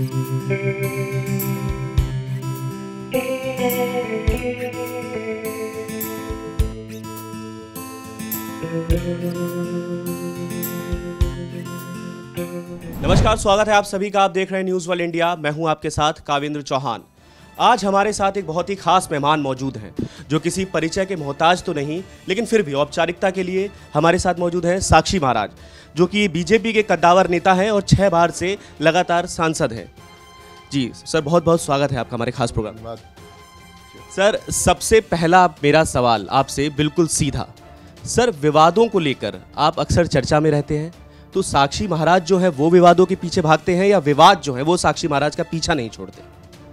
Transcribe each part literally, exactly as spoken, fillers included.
नमस्कार, स्वागत है आप सभी का। आप देख रहे हैं न्यूज़ वर्ल्ड इंडिया। मैं हूं आपके साथ कावेंद्र चौहान। आज हमारे साथ एक बहुत ही खास मेहमान मौजूद हैं, जो किसी परिचय के मोहताज तो नहीं, लेकिन फिर भी औपचारिकता के लिए हमारे साथ मौजूद हैं साक्षी महाराज, जो कि बीजेपी के कद्दावर नेता हैं और छह बार से लगातार सांसद हैं। जी सर, बहुत बहुत स्वागत है आपका हमारे खास प्रोग्राम में। सर, सबसे पहला मेरा सवाल आपसे बिल्कुल सीधा। सर, विवादों को लेकर आप अक्सर चर्चा में रहते हैं, तो साक्षी महाराज जो है वो विवादों के पीछे भागते हैं या विवाद जो है वो साक्षी महाराज का पीछा नहीं छोड़ते?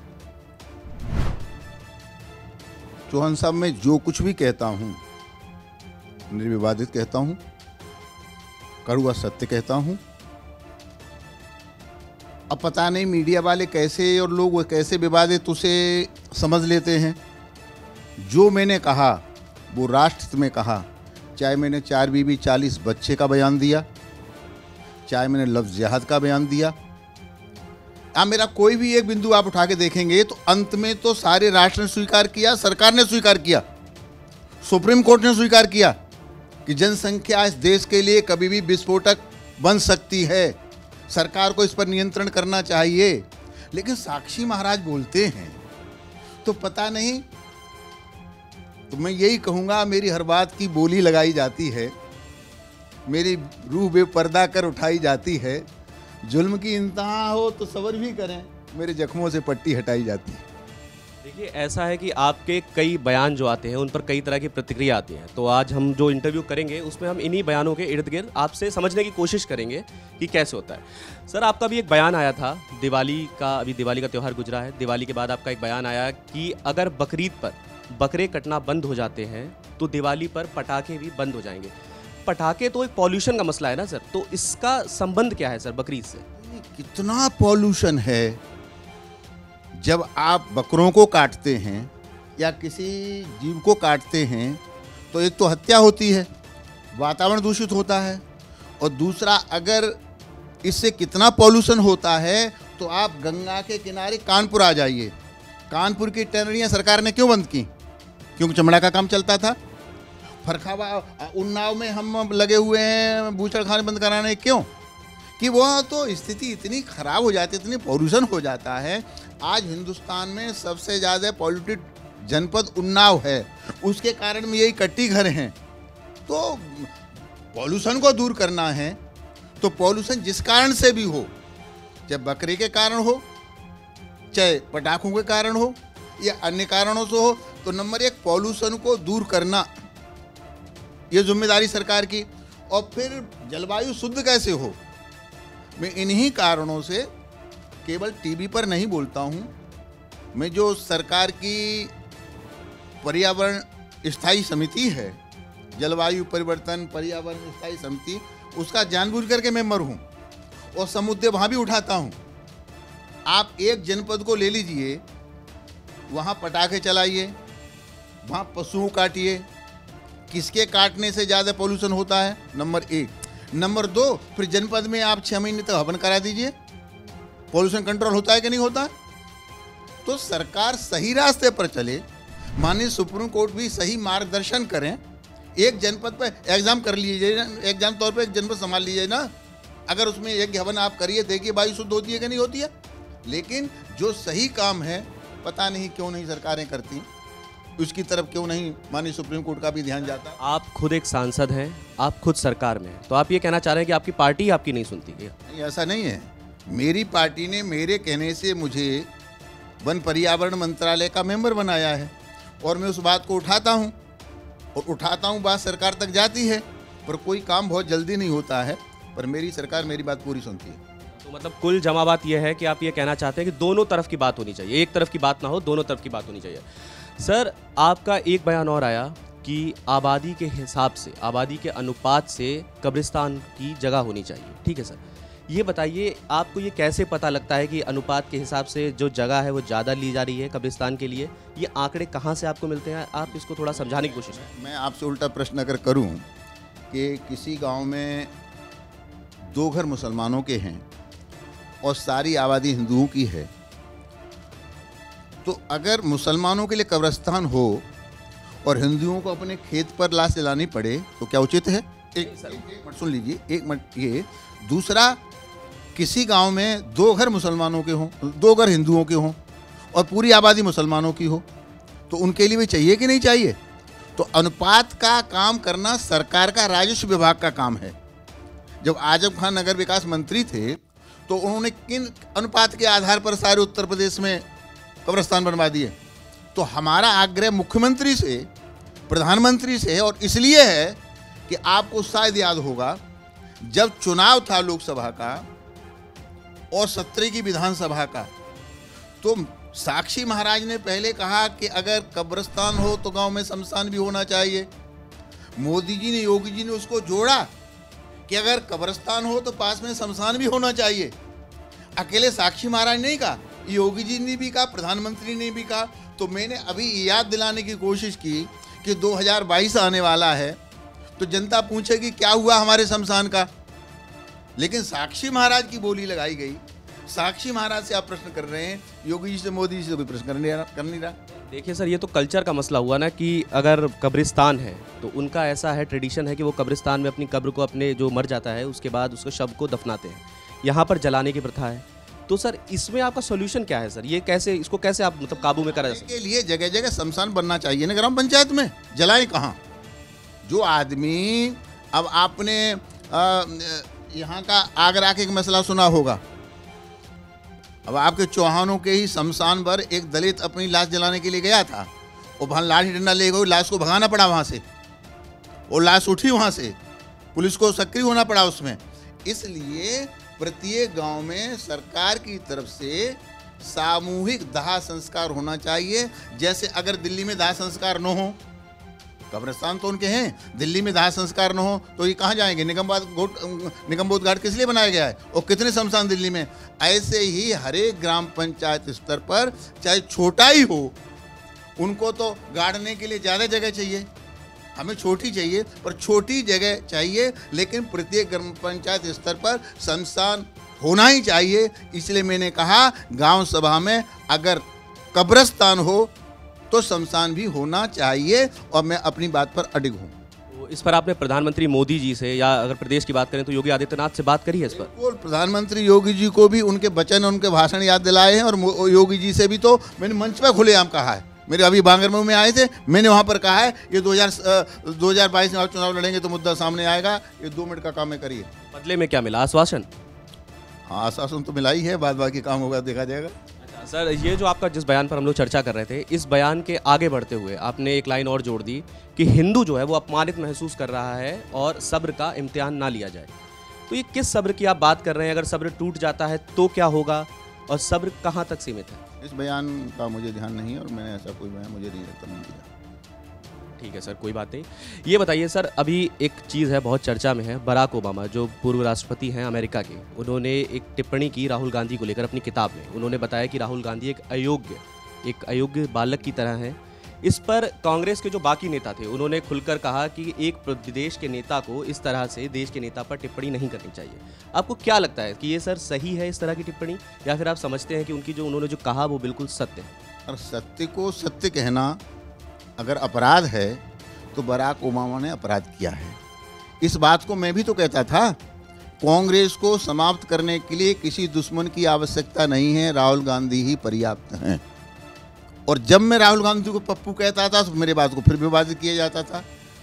चौहान साहब, मैं जो कुछ भी कहता हूं निर्विवादित कहता हूं, कड़वा सत्य कहता हूं। अब पता नहीं मीडिया वाले कैसे और लोग कैसे विवादित उसे समझ लेते हैं। जो मैंने कहा वो राष्ट्र में कहा, चाहे मैंने चार बीबी चालीस बच्चे का बयान दिया, चाहे मैंने लफ्ज़ जिहाद का बयान दिया। आप मेरा कोई भी एक बिंदु आप उठा के देखेंगे तो अंत में तो सारे राष्ट्र ने स्वीकार किया, सरकार ने स्वीकार किया, सुप्रीम कोर्ट ने स्वीकार किया कि जनसंख्या इस देश के लिए कभी भी विस्फोटक बन सकती है, सरकार को इस पर नियंत्रण करना चाहिए। लेकिन साक्षी महाराज बोलते हैं तो पता नहीं, तो मैं यही कहूँगा, मेरी हर बात की बोली लगाई जाती है, मेरी रूह बेपर्दा कर उठाई जाती है। जुल्म की इंतहा हो तो सबर भी करें, मेरे जख्मों से पट्टी हटाई जाती है। देखिए, ऐसा है कि आपके कई बयान जो आते हैं उन पर कई तरह की प्रतिक्रिया आती है, तो आज हम जो इंटरव्यू करेंगे उसमें हम इन्हीं बयानों के इर्द गिर्द आपसे समझने की कोशिश करेंगे कि कैसे होता है। सर, आपका भी एक बयान आया था दिवाली का, अभी दिवाली का त्यौहार गुजरा है, दिवाली के बाद आपका एक बयान आया कि अगर बकरीद पर बकरे कटना बंद हो जाते हैं तो दिवाली पर पटाखे भी बंद हो जाएंगे। पटाखे तो एक पॉल्यूशन का मसला है ना सर, तो इसका संबंध क्या है सर बकरीद से? कितना पॉल्यूशन है। जब आप बकरों को काटते हैं या किसी जीव को काटते हैं तो एक तो हत्या होती है, वातावरण दूषित होता है, और दूसरा अगर इससे कितना पॉल्यूशन होता है तो आप गंगा के किनारे कानपुर आ जाइए। कानपुर की टैनरियाँ सरकार ने क्यों बंद की? क्योंकि चमड़ा का काम चलता था। फरखावा उन्नाव में हम लगे हुए हैं बूचड़खाने बंद कराने, क्यों? कि वह तो स्थिति इतनी खराब हो जाती है, इतनी पॉल्यूशन हो जाता है। आज हिंदुस्तान में सबसे ज़्यादा पॉल्यूटेड जनपद उन्नाव है, उसके कारण में यही कट्टी घर हैं। तो पॉल्यूशन को दूर करना है तो पॉल्यूशन जिस कारण से भी हो, चाहे बकरे के कारण हो, चाहे पटाखों के कारण हो या अन्य कारणों से हो, तो नंबर एक पॉल्यूशन को दूर करना ये जिम्मेदारी सरकार की। और फिर जलवायु शुद्ध कैसे हो, मैं इन्हीं कारणों से केवल टीवी पर नहीं बोलता हूँ। मैं जो सरकार की पर्यावरण स्थायी समिति है, जलवायु परिवर्तन पर्यावरण स्थायी समिति, उसका जानबूझ करके मेंबर हूँ और समुद्दे वहाँ भी उठाता हूँ। आप एक जनपद को ले लीजिए, वहाँ पटाखे चलाइए, वहाँ पशुओं काटिए, किसके काटने से ज़्यादा पोल्यूशन होता है? नंबर एक। नंबर दो, फिर जनपद में आप छः महीने तक हवन करा दीजिए, पोल्यूशन कंट्रोल होता है कि नहीं होता है? तो सरकार सही रास्ते पर चले, माननीय सुप्रीम कोर्ट भी सही मार्गदर्शन करें। एक जनपद पर एग्जाम कर लीजिए ना, एग्जाम तौर पर एक जनपद संभाल लीजिए ना, अगर उसमें एक हवन आप करिए, देखिए वायु शुद्ध होती है कि नहीं होती है। लेकिन जो सही काम है पता नहीं क्यों नहीं सरकारें करती, उसकी तरफ क्यों नहीं माननीय सुप्रीम कोर्ट का भी ध्यान जाता। आप खुद एक सांसद हैं, आप खुद सरकार में हैं, तो आप ये कहना चाह रहे हैं कि आपकी पार्टी आपकी नहीं सुनती है? नहीं, ऐसा नहीं है। मेरी पार्टी ने मेरे कहने से मुझे वन पर्यावरण मंत्रालय का मेंबर बनाया है और मैं उस बात को उठाता हूँ और उठाता हूँ, बात सरकार तक जाती है, पर कोई काम बहुत जल्दी नहीं होता है, पर मेरी सरकार मेरी बात पूरी सुनती है। तो मतलब कुल जमा बात यह है कि आप ये कहना चाहते हैं कि दोनों तरफ की बात होनी चाहिए, एक तरफ की बात ना हो, दोनों तरफ की बात होनी चाहिए। सर, आपका एक बयान और आया कि आबादी के हिसाब से, आबादी के अनुपात से कब्रिस्तान की जगह होनी चाहिए। ठीक है सर, ये बताइए आपको ये कैसे पता लगता है कि अनुपात के हिसाब से जो जगह है वो ज़्यादा ली जा रही है कब्रिस्तान के लिए? ये आंकड़े कहाँ से आपको मिलते हैं? आप इसको थोड़ा समझाने की कोशिश करें। मैं आपसे उल्टा प्रश्न अगर करूं कि किसी गांव में दो घर मुसलमानों के हैं और सारी आबादी हिंदुओं की है, तो अगर मुसलमानों के लिए कब्रिस्तान हो और हिंदुओं को अपने खेत पर लाश जलानी पड़े तो क्या उचित है? एक एक मिनट सुन लीजिए, एक मिनट ये। दूसरा, किसी गांव में दो घर मुसलमानों के हों, दो घर हिंदुओं के हों और पूरी आबादी मुसलमानों की हो, तो उनके लिए भी चाहिए कि नहीं चाहिए? तो अनुपात का काम करना सरकार का राजस्व विभाग का काम है। जब आजम खान नगर विकास मंत्री थे तो उन्होंने किन अनुपात के आधार पर सारे उत्तर प्रदेश में कब्रिस्तान बनवा दिए? तो हमारा आग्रह मुख्यमंत्री से, प्रधानमंत्री से है, और इसलिए है कि आपको शायद याद होगा जब चुनाव था लोकसभा का और सत्रह की विधानसभा का, तो साक्षी महाराज ने पहले कहा कि अगर कब्रिस्तान हो तो गांव में शमशान भी होना चाहिए। मोदी जी ने, योगी जी ने उसको जोड़ा कि अगर कब्रिस्तान हो तो पास में शमशान भी होना चाहिए। अकेले साक्षी महाराज ने कहा, योगी जी ने भी कहा, प्रधानमंत्री ने भी कहा। तो मैंने अभी याद दिलाने की कोशिश की कि दो हज़ार बाईस आने वाला है तो जनता पूछेगी क्या हुआ हमारे शमशान का, लेकिन साक्षी महाराज की बोली लगाई गई। साक्षी महाराज से आप प्रश्न कर रहे हैं, योगी जी से, मोदी जी से कोई प्रश्न कर नहीं रहा कर नहीं रहा देखिए सर, ये तो कल्चर का मसला हुआ ना कि अगर कब्रिस्तान है तो उनका ऐसा है, ट्रेडिशन है कि वो कब्रिस्तान में अपनी कब्र को, अपने जो मर जाता है उसके बाद उसको शव को दफनाते हैं। यहाँ पर जलाने की प्रथा है। तो सर इसमें आपका सॉल्यूशन क्या है सर? ये कैसे, इसको कैसे आप मतलब काबू में करा सकते? के लिए जगह जगह शमशान बनना चाहिए ना, ग्राम पंचायत में। जलाए कहाँ? जो आदमी, अब आपने यहाँ का आगरा के एक मसला सुना होगा। अब आपके चौहानों के ही शमशान पर एक दलित अपनी लाश जलाने के लिए गया था और वहाँ लाठी डंडा ले गए, लाश को भगाना पड़ा वहाँ से, और लाश उठी वहाँ से, पुलिस को सक्रिय होना पड़ा उसमें। इसलिए प्रत्येक गांव में सरकार की तरफ से सामूहिक दाह संस्कार होना चाहिए। जैसे अगर दिल्ली में दाह संस्कार न हो, कब्रिस्तान तो उनके हैं, दिल्ली में दाह संस्कार न हो तो ये कहाँ जाएंगे? निगमबाद घोट निगमबोध घाट किस लिए बनाया गया है और कितने शमशान दिल्ली में? ऐसे ही हर एक ग्राम पंचायत स्तर पर, चाहे छोटा ही हो, उनको तो गाड़ने के लिए ज़्यादा जगह चाहिए। हमें छोटी चाहिए, पर छोटी जगह चाहिए, लेकिन प्रत्येक ग्राम पंचायत स्तर पर शमशान होना ही चाहिए। इसलिए मैंने कहा गांव सभा में अगर कब्रिस्तान हो तो शमशान भी होना चाहिए, और मैं अपनी बात पर अडिग हूँ। तो इस पर आपने प्रधानमंत्री मोदी जी से, या अगर प्रदेश की बात करें तो योगी आदित्यनाथ से बात करी है इस पर? बिल्कुल, प्रधानमंत्री योगी जी को भी उनके वचन, उनके भाषण याद दिलाए हैं, और योगी जी से भी तो मैंने मंच पर खुलेआम कहा है। मेरे अभी बांगरमऊ में आए थे, मैंने वहाँ पर कहा है ये दो हज़ार दो हज़ार बाईस में आप चुनाव लड़ेंगे तो मुद्दा सामने आएगा, ये दो मिनट का काम है, करिए। बदले में क्या मिला? आश्वासन? हाँ, आश्वासन तो मिला ही है, बाद बाकी काम होगा देखा जाएगा। अच्छा सर, ये जो आपका जिस बयान पर हम लोग चर्चा कर रहे थे, इस बयान के आगे बढ़ते हुए आपने एक लाइन और जोड़ दी कि हिंदू जो है वो अपमानित महसूस कर रहा है और सब्र का इम्तिहान ना लिया जाए। तो ये किस सब्र की आप बात कर रहे हैं? अगर सब्र टूट जाता है तो क्या होगा, और सब्र कहाँ तक सीमित है? इस बयान का मुझे ध्यान नहीं है और मैंने ऐसा कोई बयान मुझे नहीं लगता नहीं दिया। ठीक है सर, कोई बात नहीं। ये बताइए सर, अभी एक चीज़ है बहुत चर्चा में है, बराक ओबामा जो पूर्व राष्ट्रपति हैं अमेरिका के, उन्होंने एक टिप्पणी की राहुल गांधी को लेकर अपनी किताब में। उन्होंने बताया कि राहुल गांधी एक अयोग्य एक अयोग्य बालक की तरह हैं। इस पर कांग्रेस के जो बाकी नेता थे उन्होंने खुलकर कहा कि एक प्रदेश के नेता को इस तरह से देश के नेता पर टिप्पणी नहीं करनी चाहिए। आपको क्या लगता है कि ये सर सही है इस तरह की टिप्पणी, या फिर आप समझते हैं कि उनकी जो उन्होंने जो कहा वो बिल्कुल सत्य है? और सत्य को सत्य कहना अगर अपराध है तो बराक ओबामा ने अपराध किया है। इस बात को मैं भी तो कहता था, कांग्रेस को समाप्त करने के लिए किसी दुश्मन की आवश्यकता नहीं है, राहुल गांधी ही पर्याप्त हैं। और जब मैं राहुल गांधी को पप्पू कहता था तो मेरे बात को फिर विवादित किया जाता था।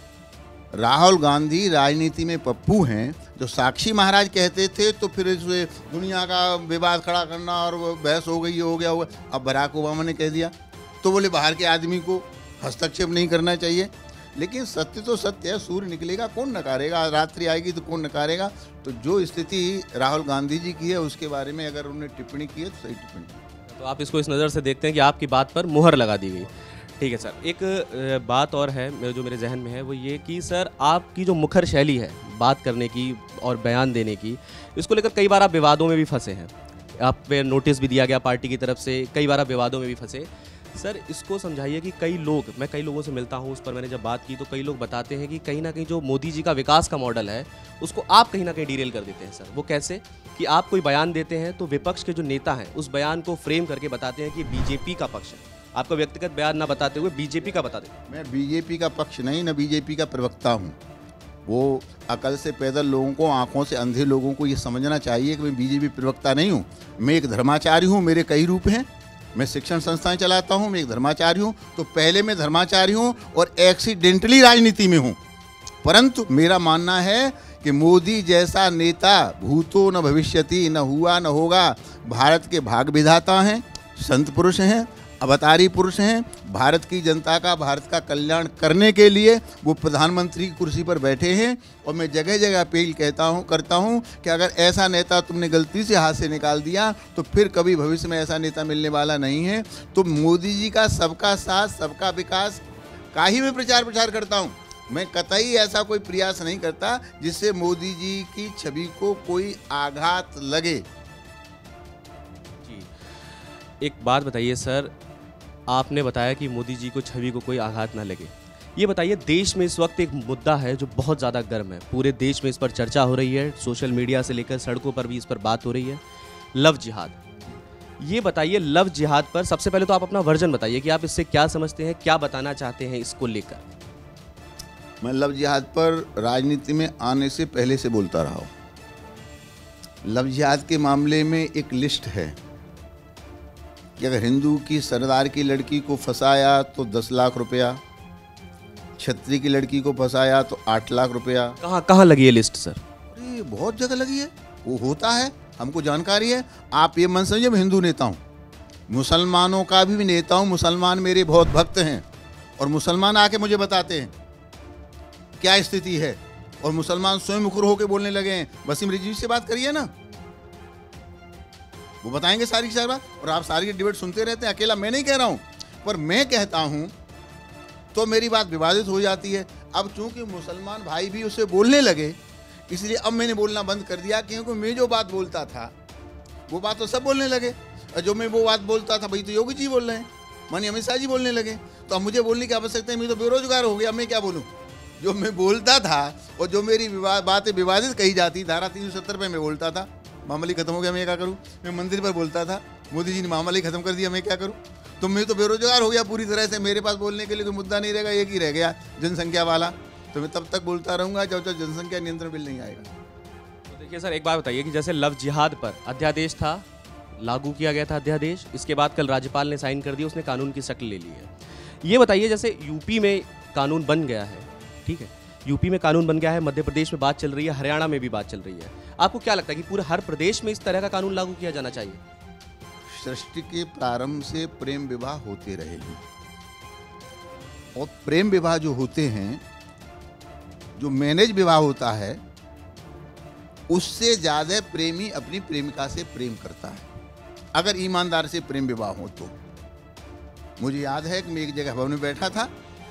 राहुल गांधी राजनीति में पप्पू हैं। जो साक्षी महाराज कहते थे तो फिर इसे दुनिया का विवाद खड़ा करना और वो बहस हो गई, ये हो गया हुआ। अब बराक ओबामा ने कह दिया तो बोले बाहर के आदमी को हस्तक्षेप नहीं करना चाहिए। लेकिन सत्य तो सत्य है, सूर्य निकलेगा कौन नकारेगा, रात्रि आएगी तो कौन नकारेगा। तो जो स्थिति राहुल गांधी जी की है उसके बारे में अगर उन्होंने टिप्पणी की है तो सही टिप्पणी। तो आप इसको इस नज़र से देखते हैं कि आपकी बात पर मुहर लगा दी गई। ठीक है सर, एक बात और है मेरे जो मेरे जहन में है, वो ये कि सर आपकी जो मुखर शैली है बात करने की और बयान देने की, इसको लेकर कई बार आप विवादों में भी फंसे हैं। आप पे नोटिस भी दिया गया पार्टी की तरफ से, कई बार आप विवादों में भी फंसे। सर इसको समझाइए कि कई लोग, मैं कई लोगों से मिलता हूँ, उस पर मैंने जब बात की तो कई लोग बताते हैं कि कहीं ना कहीं जो मोदी जी का विकास का मॉडल है उसको आप कहीं ना कहीं डीरेल कर देते हैं। सर वो कैसे कि आप कोई बयान देते हैं तो विपक्ष के जो नेता हैं उस बयान को फ्रेम करके बताते हैं कि बीजेपी का पक्ष है, आपका व्यक्तिगत बयान ना बताते हुए बीजेपी का बता देते हैं। मैं बीजेपी का पक्ष नहीं, न बीजेपी का प्रवक्ता हूँ। वो अकल से पैदल लोगों को, आंखों से अंधे लोगों को ये समझना चाहिए कि मैं बीजेपी प्रवक्ता नहीं हूँ। मैं एक धर्माचारी हूँ, मेरे कई रूप हैं। मैं शिक्षण संस्थाएं चलाता हूँ, मैं एक धर्माचारी हूँ। तो पहले मैं धर्माचारी हूँ और एक्सीडेंटली राजनीति में हूँ। परंतु मेरा मानना है कि मोदी जैसा नेता भूतो न भविष्यति, न हुआ न होगा। भारत के भाग विधाता हैं, संत पुरुष हैं, अवतारी पुरुष हैं। भारत की जनता का, भारत का कल्याण करने के लिए वो प्रधानमंत्री की कुर्सी पर बैठे हैं। और मैं जगह जगह अपील कहता हूँ करता हूँ कि अगर ऐसा नेता तुमने गलती से हाथ से निकाल दिया तो फिर कभी भविष्य में ऐसा नेता मिलने वाला नहीं है। तो मोदी जी का सबका साथ, सबका विकास का ही मैं प्रचार प्रचार करता हूँ। मैं कतई ऐसा कोई प्रयास नहीं करता जिससे मोदी जी की छवि को कोई आघात लगे। जी, एक बात बताइए सर, आपने बताया कि मोदी जी को छवि को कोई आघात ना लगे। ये बताइए, देश में इस वक्त एक मुद्दा है जो बहुत ज़्यादा गर्म है, पूरे देश में इस पर चर्चा हो रही है, सोशल मीडिया से लेकर सड़कों पर भी इस पर बात हो रही है, लव जिहाद। ये बताइए, लव जिहाद पर सबसे पहले तो आप अपना वर्जन बताइए कि आप इससे क्या समझते हैं, क्या बताना चाहते हैं इसको लेकर। मैं लव जिहाद पर राजनीति में आने से पहले से बोलता रहा हूँ। लव जिहाद के मामले में एक लिस्ट है कि अगर हिंदू की सरदार की लड़की को फंसाया तो दस लाख रुपया, क्षत्रिय की लड़की को फंसाया तो आठ लाख रुपया। कहाँ कहाँ लगी है लिस्ट सर? अरे बहुत जगह लगी है, वो होता है, हमको जानकारी है। आप ये मन समझिए मैं हिंदू नेता हूँ, मुसलमानों का भी नेता हूँ। मुसलमान मेरे बहुत भक्त हैं और मुसलमान आके मुझे बताते हैं क्या स्थिति है। और मुसलमान स्वयं मुखर होकर बोलने लगे हैं। वसीम रिजवी से बात करिए ना, वो बताएंगे सारी सारी बात। और आप सारी डिबेट सुनते रहते हैं, अकेला मैं नहीं कह रहा हूं, पर मैं कहता हूं तो मेरी बात विवादित हो जाती है। अब चूंकि मुसलमान भाई भी उससे बोलने लगे, इसलिए अब मैंने बोलना बंद कर दिया, क्योंकि मैं जो बात बोलता था वो बात तो सब बोलने लगे। और जो मैं वो बात बोलता था भाई तो योगी जी बोल रहे हैं, माननीय अमित शाह जी बोलने लगे, तो अब मुझे बोलने की आवश्यकता है। मैं तो बेरोजगार हो गया, मैं क्या बोलूँ। जो मैं बोलता था और जो मेरी विवाद बातें विवादित कही जाती, धारा तीन सौ सत्तर पे मैं बोलता था, मामला खत्म हो गया, मैं क्या करूं। मैं मंदिर पर बोलता था, मोदी जी ने मामला खत्म कर दिया, मैं क्या करूं। तो मैं तो बेरोजगार हो गया पूरी तरह से। मेरे पास बोलने के लिए कोई मुद्दा नहीं रहेगा, एक ही रह गया जनसंख्या वाला। तो मैं तब तक बोलता रहूंगा जब तक जनसंख्या नियंत्रण बिल नहीं आएगा। तो देखिए सर, एक बात बताइए कि जैसे लव जिहाद पर अध्यादेश था, लागू किया गया था अध्यादेश, इसके बाद कल राज्यपाल ने साइन कर दिया, उसने कानून की शक्ल ले ली है। ये बताइए, जैसे यूपी में कानून बन गया है, ठीक है, यूपी में कानून बन गया है, मध्य प्रदेश में बात चल रही है, हरियाणा में भी बात चल रही है, आपको क्या लगता है कि पूरे हर प्रदेश में इस तरह का कानून लागू किया जाना चाहिए? सृष्टि के प्रारंभ से प्रेम विवाह होते रहे हैं, और प्रेम विवाह जो होते हैं, जो मैनेज विवाह होता है, उससे ज्यादा प्रेमी अपनी प्रेमिका से प्रेम करता है, अगर ईमानदार से प्रेम विवाह हो तो। मुझे याद है कि मैं एक जगह भवन में बैठा था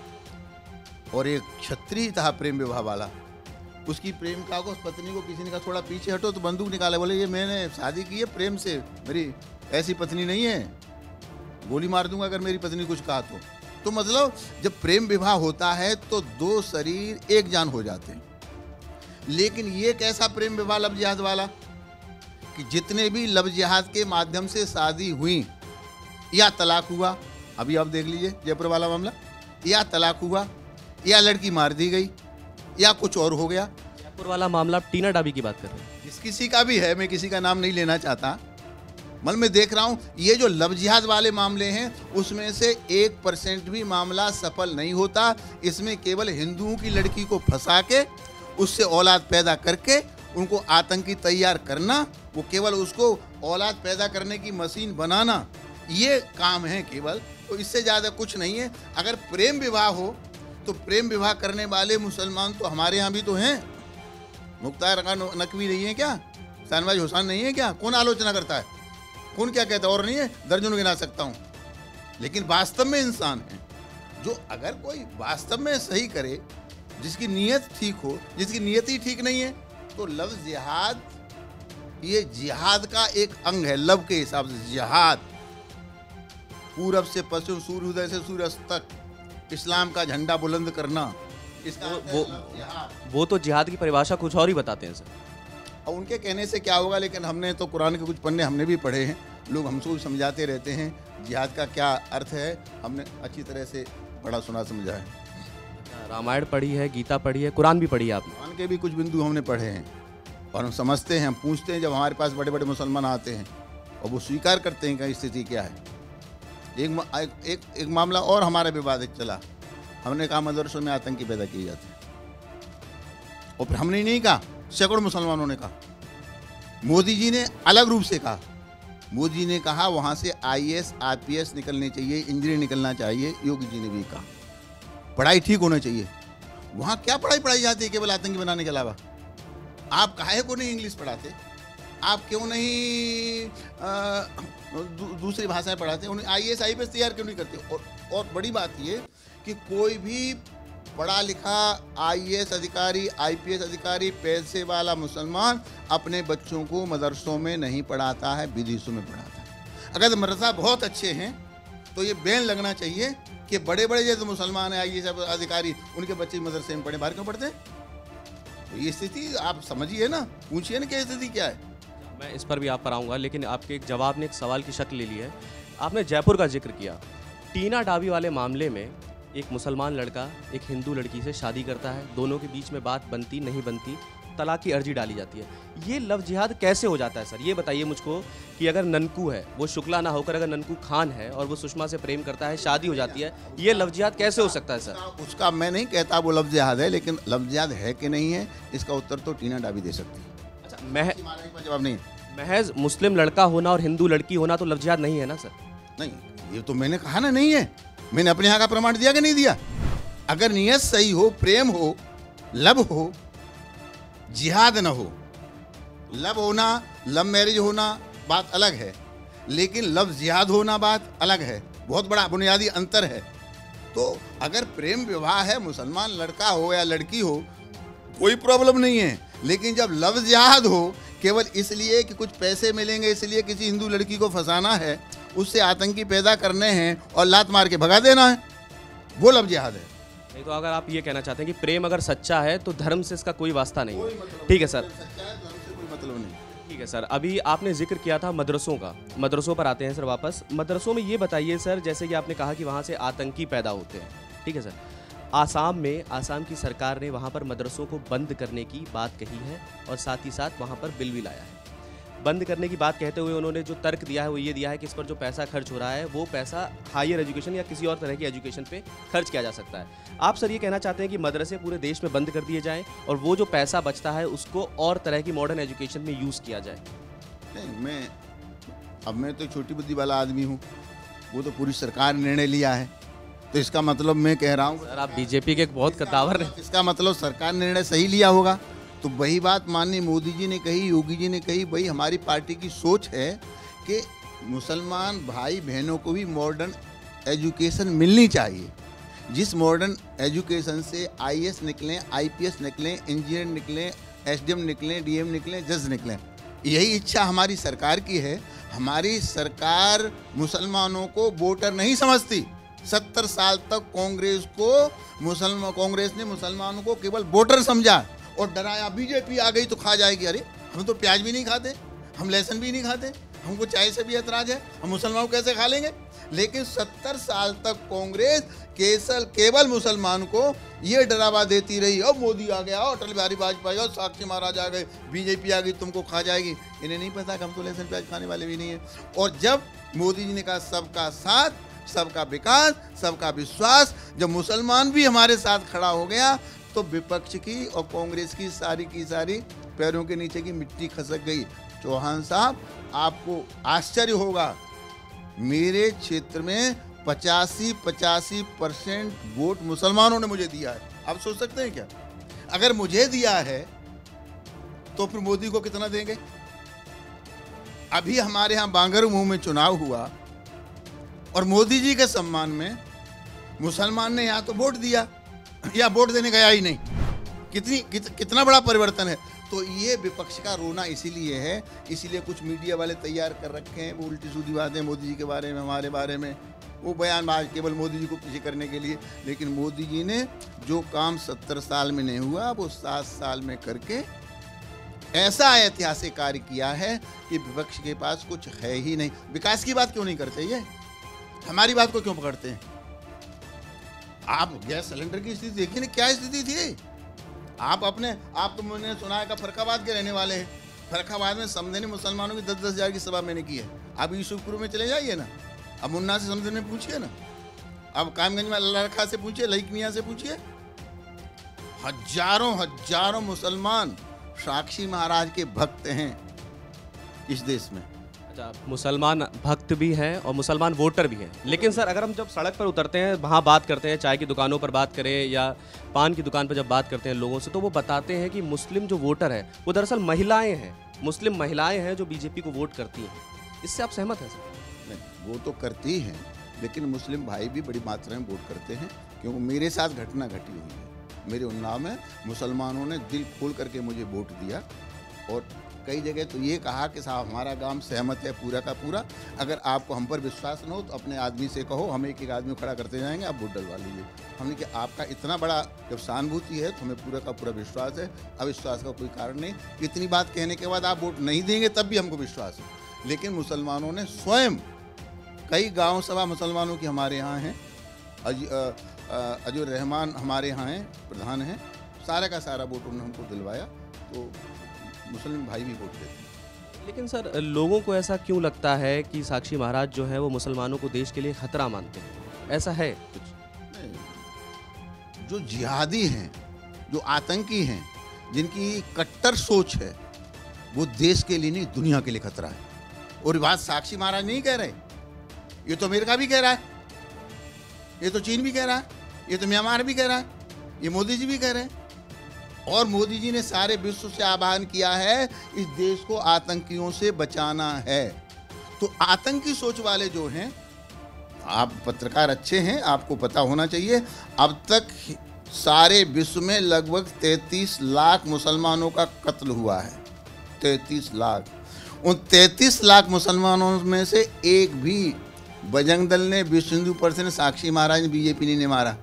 और एक क्षत्रिय था प्रेम विवाह वाला, उसकी प्रेमिका को, पत्नी को किसी ने कहा थोड़ा पीछे हटो, तो बंदूक निकाले, बोले ये मैंने शादी की है प्रेम से, मेरी ऐसी पत्नी नहीं है, गोली मार दूंगा अगर मेरी पत्नी कुछ कहा तो। तो मतलब जब प्रेम विवाह होता है तो दो शरीर एक जान हो जाते हैं। लेकिन ये कैसा प्रेम विवाह लव जिहाद वाला कि जितने भी लव जिहाद के माध्यम से शादी हुई या तलाक हुआ, अभी आप देख लीजिए जयपुर वाला मामला, या तलाक हुआ या लड़की मार दी गई या कुछ और हो गया। जयपुर वाला मामला आप टीना डाबी की बात कर रहे हैं? जिस किसी का भी है, मैं किसी का नाम नहीं लेना चाहता, मतलब मैं देख रहा हूं ये जो लव जिहाद वाले मामले हैं उसमें से एक परसेंट भी मामला सफल नहीं होता। इसमें केवल हिंदुओं की लड़की को फंसा के उससे औलाद पैदा करके उनको आतंकी तैयार करना, वो केवल उसको औलाद पैदा करने की मशीन बनाना, ये काम है केवल। तो इससे ज़्यादा कुछ नहीं है। अगर प्रेम विवाह हो तो प्रेम विवाह करने वाले मुसलमान तो हमारे यहाँ भी तो हैं। मुख्तार नकवी नहीं है क्या, शाहनवाज हुसैन नहीं है क्या, कौन आलोचना करता है, कौन क्या कहता है, और नहीं है, दर्जनों गिना सकता हूँ। लेकिन वास्तव में इंसान है जो अगर कोई वास्तव में सही करे, जिसकी नीयत ठीक हो, जिसकी नीयत ही ठीक नहीं है, तो लव जिहाद ये जिहाद का एक अंग है। लव के हिसाब से जिहाद पूरब से पश्चिम, सूर्योदय से सूर्यास्त तक इस्लाम का झंडा बुलंद करना, इसका वो अर्थ है वो, लफ्ज़ जिहाद। वो तो जिहाद की परिभाषा कुछ और ही बताते हैं सर। और उनके कहने से क्या होगा, लेकिन हमने तो कुरान के कुछ पन्ने हमने भी पढ़े हैं, लोग हमसे भी समझाते रहते हैं जिहाद का क्या अर्थ है, हमने अच्छी तरह से पढ़ा सुना समझा है। रामायण पढ़ी है, गीता पढ़ी है, कुरान भी पढ़ी है आपने? कुरान के भी कुछ बिंदु हमने पढ़े हैं और हम समझते हैं, हम पूछते हैं जब हमारे पास बड़े बड़े मुसलमान आते हैं और वो स्वीकार करते हैं कि स्थिति क्या है। एक, एक, एक, एक मामला और हमारा विवादित चला, हमने कहा मदरसों में आतंकी पैदा किए जाते हैं, और फिर हमने नहीं कहा, सैकड़ों मुसलमानों ने कहा। मोदी जी ने अलग रूप से कहा, मोदी जी ने कहा वहाँ से I A S I P S निकलने चाहिए, इंजीनियर निकलना चाहिए। योगी जी ने भी कहा पढ़ाई ठीक होना चाहिए। वहाँ क्या पढ़ाई पढ़ाई जाती है केवल आतंकी बनाने के अलावा? आप काहे को नहीं इंग्लिश पढ़ाते? आप क्यों नहीं आ, दू, दूसरी भाषाएं पढ़ाते? उन्हें I A S I P S तैयार क्यों नहीं करते? और और बड़ी बात ये कि कोई भी पढ़ा लिखा आई ए एस अधिकारी, आई पी एस अधिकारी, पैसे वाला मुसलमान अपने बच्चों को मदरसों में नहीं पढ़ाता है, विदेशों में पढ़ाता है। अगर मदरसा बहुत अच्छे हैं तो ये बैन लगना चाहिए कि बड़े बड़े जैसे मुसलमान हैं आई ए एस अधिकारी, उनके बच्चे मदरसे में पढ़े, बाहर क्यों पढ़ते हैं? तो ये स्थिति आप समझिए ना, पूछिए ना क्या स्थिति क्या है। मैं इस पर भी आप पर आऊँगा, लेकिन आपके एक जवाब ने एक सवाल की शक्ल ले ली है। आपने जयपुर का जिक्र किया। टीना डाबी वाले मामले में एक मुसलमान लड़का एक हिंदू लड़की से शादी करता है, दोनों के बीच में बात बनती नहीं बनती, तलाक की अर्जी डाली जाती है। ये लव जिहाद कैसे हो जाता है सर? ये बताइए मुझको कि अगर ननकू है, वो शुक्ला ना होकर अगर ननकू खान है और वो सुषमा से प्रेम करता है, शादी हो जाती है, ये लव जिहाद कैसे हो सकता है सर? उसका मैं नहीं कहता वो लव जिहाद है, लेकिन लव जिहाद है कि नहीं है इसका उत्तर तो टीना डाबी दे सकती है। अच्छा, मह जवाब नहीं, महज मुस्लिम लड़का होना और हिंदू लड़की होना तो लव जिहाद नहीं है ना सर? नहीं, ये तो मैंने कहा ना नहीं है। मैंने अपने यहाँ का प्रमाण दिया कि नहीं दिया? अगर नियत सही हो, प्रेम हो, लब हो, जिहाद न हो। लब होना, लव मैरिज होना बात अलग है, लेकिन लव जिहाद होना बात अलग है, बहुत बड़ा बुनियादी अंतर है। तो अगर प्रेम विवाह है, मुसलमान लड़का हो या लड़की हो, कोई प्रॉब्लम नहीं है। लेकिन जब लव जिहाद हो केवल इसलिए कि कुछ पैसे मिलेंगे, इसलिए किसी हिंदू लड़की को फंसाना है, उससे आतंकी पैदा करने हैं और लात मार के भगा देना है, वो लव जिहाद है। नहीं तो अगर आप ये कहना चाहते हैं कि प्रेम अगर सच्चा है तो धर्म से इसका कोई वास्ता नहीं है। ठीक है सर, कोई मतलब नहीं। ठीक है सर, अभी आपने जिक्र किया था मदरसों का, मदरसों पर आते हैं सर वापस। मदरसों में ये बताइए सर, जैसे कि आपने कहा कि वहाँ से आतंकी पैदा होते हैं, ठीक है सर, आसाम में आसाम की सरकार ने वहाँ पर मदरसों को बंद करने की बात कही है और साथ ही साथ वहाँ पर बिल भी लाया है। बंद करने की बात कहते हुए उन्होंने जो तर्क दिया है वो ये दिया है कि इस पर जो पैसा खर्च हो रहा है वो पैसा हायर एजुकेशन या किसी और तरह की एजुकेशन पे खर्च किया जा सकता है। आप सर ये कहना चाहते हैं कि मदरसे पूरे देश में बंद कर दिए जाएं और वो जो पैसा बचता है उसको और तरह की मॉडर्न एजुकेशन में यूज़ किया जाए? नहीं, मैं अब मैं तो छोटी बुद्धि वाला आदमी हूँ, वो तो पूरी सरकार ने निर्णय लिया है, तो इसका मतलब मैं कह रहा हूँ सर आप बीजेपी के एक बहुत कद्दावर हैं। इसका मतलब सरकार ने निर्णय सही लिया होगा। तो वही बात माननीय मोदी जी ने कही, योगी जी ने कही, वही हमारी पार्टी की सोच है कि मुसलमान भाई बहनों को भी मॉडर्न एजुकेशन मिलनी चाहिए। जिस मॉडर्न एजुकेशन से आई ए एस निकलें, आई पी एस निकलें, इंजीनियर निकलें, एस डी एम निकलें, डी एम निकलें, जज निकलें, यही इच्छा हमारी सरकार की है। हमारी सरकार मुसलमानों को वोटर नहीं समझती। सत्तर साल तक कांग्रेस को मुसलमान कांग्रेस ने मुसलमानों को केवल वोटर समझा और डराया, बीजेपी आ गई तो खा जाएगी। अरे हम तो प्याज भी नहीं खाते, हम लहसुन भी नहीं खाते, हमको चाय से भी ऐतराज है, हम मुसलमानों को कैसे खा लेंगे? लेकिन सत्तर साल तक कांग्रेस केसल केवल मुसलमान को ये डरावा देती रही, अब मोदी आ गया, अटल बिहारी वाजपेयी और साक्षी महाराज आ गए, बीजेपी आ गई तुमको खा जाएगी। इन्हें नहीं पता कि हम तो लहसुन प्याज खाने वाले भी नहीं हैं। और जब मोदी जी ने कहा सबका साथ, सबका विकास, सबका विश्वास, जब मुसलमान भी हमारे साथ खड़ा हो गया तो विपक्ष की और कांग्रेस की सारी की सारी पैरों के नीचे की मिट्टी खसक गई। चौहान साहब, आपको आश्चर्य होगा, मेरे क्षेत्र में पचासी पचासी परसेंट वोट मुसलमानों ने मुझे दिया है। आप सोच सकते हैं क्या? अगर मुझे दिया है तो फिर मोदी को कितना देंगे? अभी हमारे यहाँ बांगर मुंह में चुनाव हुआ और मोदी जी के सम्मान में मुसलमान ने या तो वोट दिया या वोट देने गया ही नहीं। कितनी कित, कितना बड़ा परिवर्तन है। तो ये विपक्ष का रोना इसीलिए है, इसीलिए कुछ मीडिया वाले तैयार कर रखे हैं वो उल्टी सीधी बातें मोदी जी के बारे में, हमारे बारे में। वो बयान आज केवल मोदी जी को पीछे करने के लिए। लेकिन मोदी जी ने जो काम सत्तर साल में नहीं हुआ वो सात साल में करके ऐसा ऐतिहासिक कार्य किया है कि विपक्ष के पास कुछ है ही नहीं। विकास की बात क्यों नहीं करते, ये हमारी बात को क्यों पकड़ते हैं? आप गैस सिलेंडर की स्थिति देखिए ना, क्या स्थिति थी। आप अपने आप तो मैंने सुना है कि फरखाबाद के रहने वाले हैं, फरखाबाद में समझने मुसलमानों की दस दस हजार की सभा मैंने की है। अब यूसुफपुर में चले जाइए ना, अब मुन्ना से समझने में पूछिए ना, अब कामगंज में अल्लाह रखा से पूछिए, लईक मियाँ से पूछिए। हजारों हजारों मुसलमान साक्षी महाराज के भक्त हैं इस देश में। अच्छा, मुसलमान भक्त भी हैं और मुसलमान वोटर भी हैं। लेकिन सर अगर हम जब सड़क पर उतरते हैं, वहाँ बात करते हैं, चाय की दुकानों पर बात करें या पान की दुकान पर जब बात करते हैं लोगों से, तो वो बताते हैं कि मुस्लिम जो वोटर है वो दरअसल महिलाएं हैं, मुस्लिम महिलाएं हैं जो बीजेपी को वोट करती हैं। इससे आप सहमत हैं सर? नहीं, वो तो करती हैं, लेकिन मुस्लिम भाई भी बड़ी मात्रा में वोट करते हैं, क्योंकि मेरे साथ घटना घटी हुई है। मेरे उन्नाव में मुसलमानों ने दिल खोल करके मुझे वोट दिया और कई जगह तो ये कहा कि साहब हमारा गांव सहमत है पूरा का पूरा, अगर आपको हम पर विश्वास न हो तो अपने आदमी से कहो, हम एक एक आदमी खड़ा करते जाएंगे, आप वोट डलवा लीजिए। हमने कि आपका इतना बड़ा जब सहानुभूति है तो हमें पूरा का पूरा विश्वास है, अविश्वास का कोई कारण नहीं। इतनी बात कहने के बाद आप वोट नहीं देंगे तब भी हमको विश्वास है। लेकिन मुसलमानों ने स्वयं, कई गाँव सभा मुसलमानों की हमारे यहाँ हैं, अजूर रहमान हमारे यहाँ हैं, प्रधान हैं, सारा का सारा वोट उन्होंने हमको दिलवाया, तो मुस्लिम भाई भी वोट देते हैं। लेकिन सर लोगों को ऐसा क्यों लगता है कि साक्षी महाराज जो है वो मुसलमानों को देश के लिए खतरा मानते हैं? ऐसा है कुछ? नहीं, जो जिहादी हैं, जो आतंकी हैं, जिनकी कट्टर सोच है, वो देश के लिए नहीं दुनिया के लिए खतरा है। और बात साक्षी महाराज नहीं कह रहे, ये तो अमेरिका भी कह रहा है, ये तो चीन भी कह रहा है, ये तो म्यांमार भी कह रहा है, ये मोदी जी भी कह रहे हैं। और मोदी जी ने सारे विश्व से आह्वान किया है इस देश को आतंकियों से बचाना है। तो आतंकी सोच वाले जो हैं, आप पत्रकार अच्छे हैं, आपको पता होना चाहिए, अब तक सारे विश्व में लगभग तैंतीस लाख मुसलमानों का कत्ल हुआ है। तैंतीस लाख, उन तैंतीस लाख मुसलमानों में से एक भी बजरंग दल ने, विश्व हिंदू परिषद ने, साक्षी महाराज ने, बीजेपी ने मारा।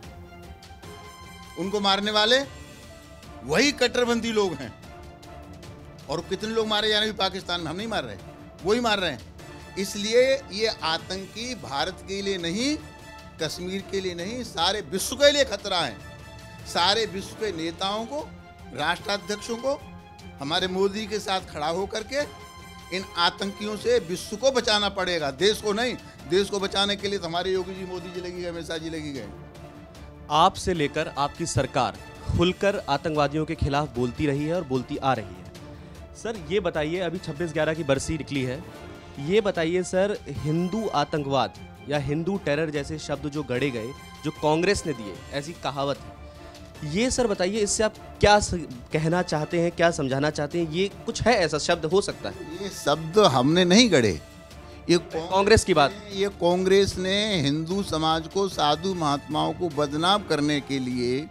उनको मारने वाले वही कट्टरपंथी लोग हैं। और कितने लोग मारे जा रहे हैं पाकिस्तान में, हम नहीं मार रहे, वही मार रहे हैं। इसलिए ये आतंकी भारत के लिए नहीं, कश्मीर के लिए नहीं, सारे विश्व के लिए खतरा है। सारे विश्व के नेताओं को, राष्ट्राध्यक्षों को, हमारे मोदी के साथ खड़ा होकर के इन आतंकियों से विश्व को बचाना पड़ेगा, देश को नहीं। देश को बचाने के लिए तो हमारे योगी जी, मोदी जी लगी गए, अमित शाह जी लगी गए। आपसे लेकर आपकी सरकार खुलकर आतंकवादियों के खिलाफ बोलती रही है और बोलती आ रही है। सर ये बताइए, अभी छब्बीस ग्यारह की बरसी निकली है, ये बताइए सर, हिंदू आतंकवाद या हिंदू टेरर जैसे शब्द जो गढ़े गए, जो कांग्रेस ने दिए, ऐसी कहावत है, ये सर बताइए, इससे आप क्या कहना चाहते हैं, क्या समझाना चाहते हैं? ये कुछ है, ऐसा शब्द हो सकता है? ये शब्द हमने नहीं गढ़े, ये कांग्रेस की बात। ये कांग्रेस ने हिंदू समाज को, साधु महात्माओं को बदनाम करने के लिए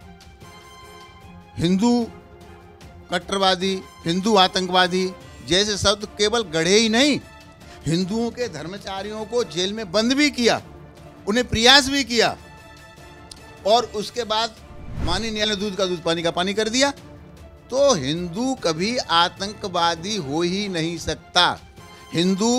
हिंदू कट्टरवादी, हिंदू आतंकवादी जैसे शब्द केवल गढ़े ही नहीं, हिंदुओं के धर्मचारियों को जेल में बंद भी किया, उन्हें प्रयास भी किया, और उसके बाद माननीय न्यायालय ने दूध का दूध, पानी का पानी कर दिया। तो हिंदू कभी आतंकवादी हो ही नहीं सकता। हिंदू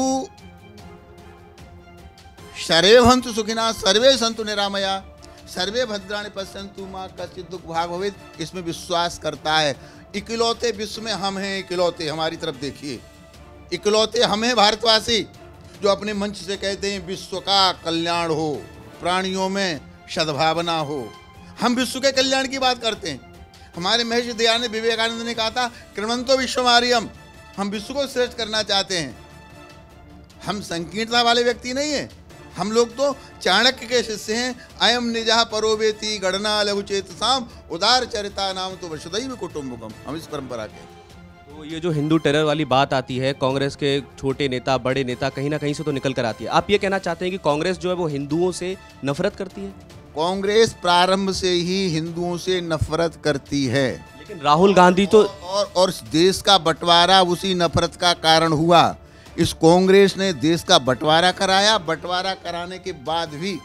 सर्वे भवन्तु सुखिनः, सर्वे सन्तु निरामया, सर्वे भद्राणि पश्यन्तु मा कश्चित् दुःख भाग् भवेत्, इसमें विश्वास करता है। इकलौते विश्व में हम हैं, इकलौते, हमारी तरफ देखिए, इकलौते हम हैं भारतवासी जो अपने मंच से कहते हैं विश्व का कल्याण हो, प्राणियों में सद्भावना हो। हम विश्व के कल्याण की बात करते हैं। हमारे महर्षि दयानंद विवेकानंद ने कहा था कृण्वन्तो विश्वमार्यम्, हम विश्व को श्रेष्ठ करना चाहते हैं। हम संकीर्णता वाले व्यक्ति नहीं हैं, हम लोग तो चाणक्य के शिष्य हैं। अयम निजः परोवेति गणना लघुचेतसाम उदार चरिता नाम तो वसुधैव कुटुम्बकम, हम इस परंपरा के। तो ये जो हिंदू टेरर वाली बात आती है, कांग्रेस के छोटे नेता, बड़े नेता, कहीं ना कहीं से तो निकल कर आती है। आप ये कहना चाहते हैं कि कांग्रेस जो है वो हिंदुओं से नफरत करती है? कांग्रेस प्रारंभ से ही हिंदुओं से नफरत करती है। लेकिन राहुल गांधी तो और, और, और देश का बंटवारा उसी नफरत का कारण हुआ। इस कांग्रेस ने देश का बंटवारा कराया, बंटवारा कराने के बाद भी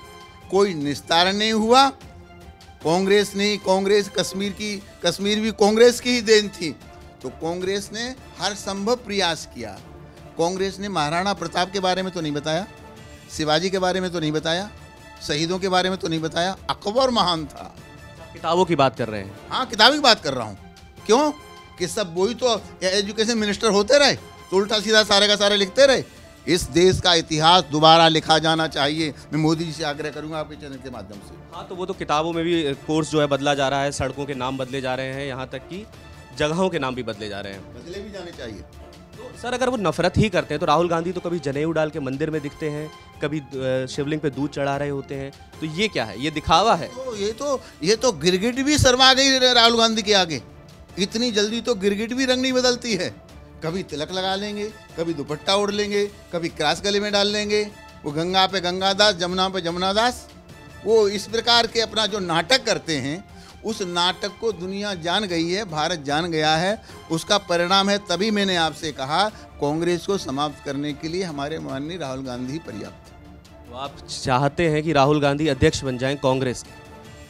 कोई निस्तारण नहीं हुआ। कांग्रेस ने कांग्रेस कश्मीर की कश्मीर भी कांग्रेस की ही देन थी, तो कांग्रेस ने हर संभव प्रयास किया। कांग्रेस ने महाराणा प्रताप के बारे में तो नहीं बताया, शिवाजी के बारे में तो नहीं बताया, शहीदों के बारे में तो नहीं बताया। अकबर महान था। किताबों की बात कर रहे हैं? हाँ, किताबों की बात कर रहा हूँ। क्यों कि सब वही तो एजुकेशन मिनिस्टर होते रहे, तो उल्टा सीधा सारे का सारे लिखते रहे। इस देश का इतिहास दोबारा लिखा जाना चाहिए। मैं मोदी जी से आग्रह करूंगा आपके चैनल के माध्यम से। हाँ, तो वो तो किताबों में भी कोर्स जो है बदला जा रहा है, सड़कों के नाम बदले जा रहे हैं, यहाँ तक कि जगहों के नाम भी बदले जा रहे हैं। बदले भी जाने चाहिए। तो सर, अगर वो नफरत ही करते हैं तो राहुल गांधी तो कभी जनेऊ डाल के मंदिर में दिखते हैं, कभी शिवलिंग पे दूध चढ़ा रहे होते हैं, तो ये क्या है? ये दिखावा है। तो ये तो ये तो गिरगिट भी शर्मा गई राहुल गांधी के आगे। इतनी जल्दी तो गिरगिट भी रंग नहीं बदलती है। कभी तिलक लगा लेंगे, कभी दुपट्टा ओढ़ लेंगे, कभी क्रास गले में डाल लेंगे। वो गंगा पे गंगादास, जमुना पे जमुनादास, वो इस प्रकार के अपना जो नाटक करते हैं, उस नाटक को दुनिया जान गई है, भारत जान गया है। उसका परिणाम है, तभी मैंने आपसे कहा कांग्रेस को समाप्त करने के लिए हमारे माननीय राहुल गांधी पर्याप्त। तो आप चाहते हैं कि राहुल गांधी अध्यक्ष बन जाएं कांग्रेस के?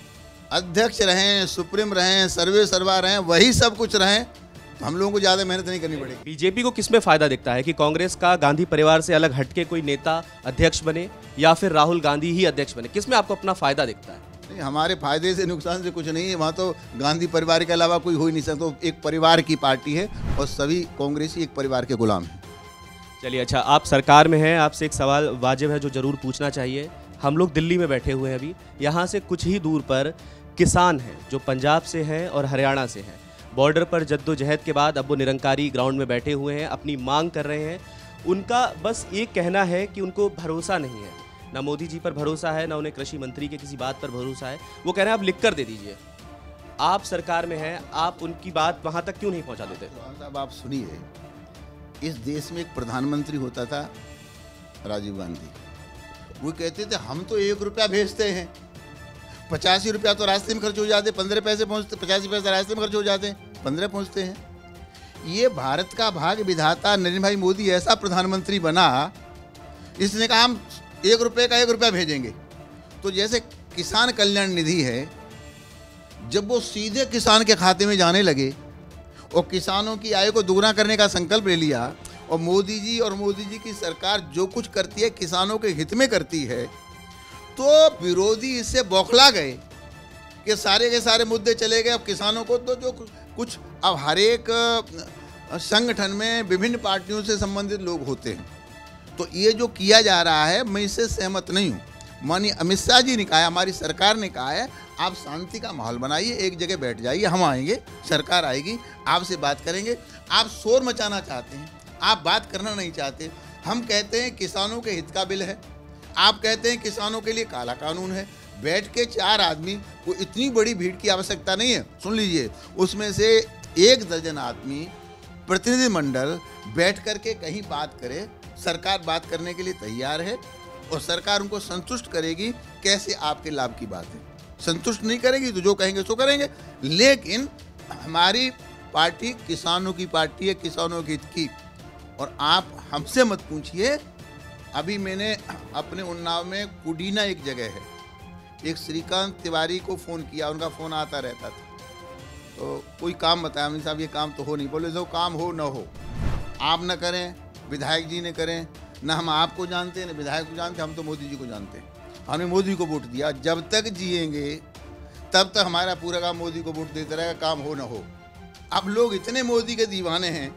अध्यक्ष रहें, सुप्रीम रहें, सर्वे सर्वा रहें, वही सब कुछ रहें, तो हम लोगों को ज़्यादा मेहनत नहीं करनी पड़ेगी। बीजेपी को किसमें फायदा दिखता है कि कांग्रेस का गांधी परिवार से अलग हटके कोई नेता अध्यक्ष बने या फिर राहुल गांधी ही अध्यक्ष बने? किसमें आपको अपना फायदा दिखता है? नहीं, हमारे फायदे से नुकसान से कुछ नहीं है। वहाँ तो गांधी परिवार के अलावा कोई हो ही नहीं सकता। तो एक परिवार की पार्टी है और सभी कांग्रेसी एक परिवार के गुलाम हैं। चलिए, अच्छा, आप सरकार में हैं, आपसे एक सवाल वाजिब है जो जरूर पूछना चाहिए। हम लोग दिल्ली में बैठे हुए हैं अभी, यहाँ से कुछ ही दूर पर किसान हैं जो पंजाब से हैं और हरियाणा से हैं। बॉर्डर पर जद्दोजहद के बाद अब वो निरंकारी ग्राउंड में बैठे हुए हैं, अपनी मांग कर रहे हैं। उनका बस एक कहना है कि उनको भरोसा नहीं है, ना मोदी जी पर भरोसा है, ना उन्हें कृषि मंत्री के किसी बात पर भरोसा है। वो कह रहे हैं आप लिख कर दे दीजिए। आप सरकार में हैं, आप उनकी बात वहाँ तक क्यों नहीं पहुँचा देते? साहब, आप सुनिए, इस देश में एक प्रधानमंत्री होता था राजीव गांधी। वो कहते थे हम तो एक रुपया भेजते हैं, पचासी रुपया तो रास्ते में खर्च हो जाते, पंद्रह पैसे पहुँचते, पचासी पैसे रास्ते में खर्च हो जाते, पंद्रह पहुँचते हैं। ये भारत का भाग्य विधाता नरेंद्र भाई मोदी ऐसा प्रधानमंत्री बना, इसने कहा हम एक रुपये का एक रुपया भेजेंगे। तो जैसे किसान कल्याण निधि है, जब वो सीधे किसान के खाते में जाने लगे और किसानों की आय को दोगुना करने का संकल्प ले लिया, और मोदी जी और मोदी जी की सरकार जो कुछ करती है किसानों के हित में करती है, तो विरोधी इससे बौखला गए कि सारे के सारे मुद्दे चले गए। अब किसानों को तो जो कुछ, अब हर एक संगठन में विभिन्न पार्टियों से संबंधित लोग होते हैं, तो ये जो किया जा रहा है मैं इससे सहमत नहीं हूँ। माननीय अमित शाह जी ने कहा है, हमारी सरकार ने कहा है, आप शांति का माहौल बनाइए, एक जगह बैठ जाइए, हम आएंगे, सरकार आएगी, आपसे बात करेंगे। आप शोर मचाना चाहते हैं, आप बात करना नहीं चाहते। हम कहते हैं किसानों के हित का बिल है, आप कहते हैं किसानों के लिए काला कानून है। बैठ के चार आदमी, को इतनी बड़ी भीड़ की आवश्यकता नहीं है। सुन लीजिए, उसमें से एक दर्जन आदमी प्रतिनिधिमंडल बैठ करके कहीं बात करे, सरकार बात करने के लिए तैयार है और सरकार उनको संतुष्ट करेगी। कैसे आपके लाभ की बात है, संतुष्ट नहीं करेगी तो जो कहेंगे सो करेंगे। लेकिन हमारी पार्टी किसानों की पार्टी है, किसानों के हित की। और आप हमसे मत पूछिए, अभी मैंने अपने उन्नाव में कुडीना एक जगह है, एक श्रीकांत तिवारी को फ़ोन किया, उनका फ़ोन आता रहता था, तो कोई काम बताया, हमने साहब ये काम तो हो नहीं। बोले जो काम हो ना हो, आप न करें, विधायक जी ने करें, ना हम आपको जानते हैं, ना विधायक को जानते, हम तो मोदी जी को जानते हैं। हमने मोदी को वोट दिया, जब तक जिएंगे तब तक हमारा पूरा काम मोदी को वोट देते रहेगा, काम हो ना हो। अब लोग इतने मोदी के दीवाने हैं,